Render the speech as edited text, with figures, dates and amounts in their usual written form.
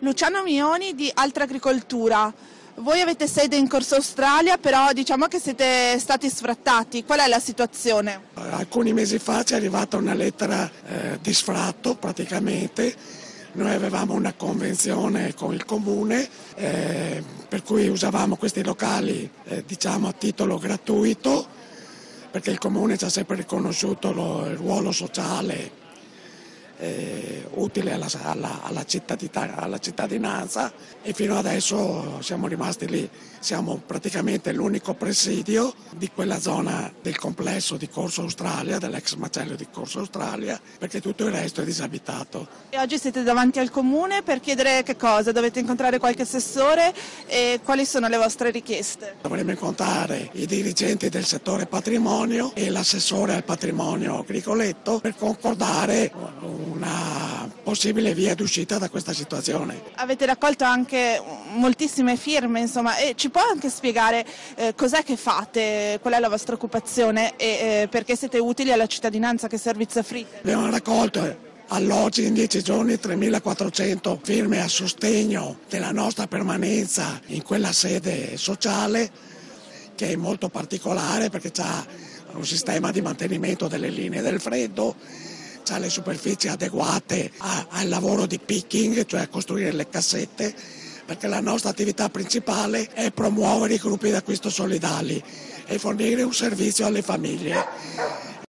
Luciano Mioni di Altra Agricoltura. Voi avete sede in Corso Australia, però diciamo che siete stati sfrattati. Qual è la situazione? Alcuni mesi fa ci è arrivata una lettera di sfratto praticamente. Noi avevamo una convenzione con il comune per cui usavamo questi locali a titolo gratuito, perché il comune ci ha sempre riconosciuto il ruolo sociale utile alla cittadinanza, e fino adesso siamo rimasti lì. Siamo praticamente l'unico presidio di quella zona del complesso di Corso Australia, dell'ex macello di Corso Australia, perché tutto il resto è disabitato. E oggi siete davanti al comune per chiedere che cosa? Dovete incontrare qualche assessore e quali sono le vostre richieste? Dovremmo incontrare i dirigenti del settore patrimonio e l'assessore al patrimonio Grigoletto per concordare una possibile via d'uscita da questa situazione. Avete raccolto anche moltissime firme, insomma, e ci può anche spiegare cos'è che fate, qual è la vostra occupazione e perché siete utili alla cittadinanza, che servizi offrite? Abbiamo raccolto all'oggi in 10 giorni 3.400 firme a sostegno della nostra permanenza in quella sede sociale, che è molto particolare perché ha un sistema di mantenimento delle linee del freddo, ha le superfici adeguate al lavoro di picking, cioè a costruire le cassette, perché la nostra attività principale è promuovere i gruppi d'acquisto solidali e fornire un servizio alle famiglie.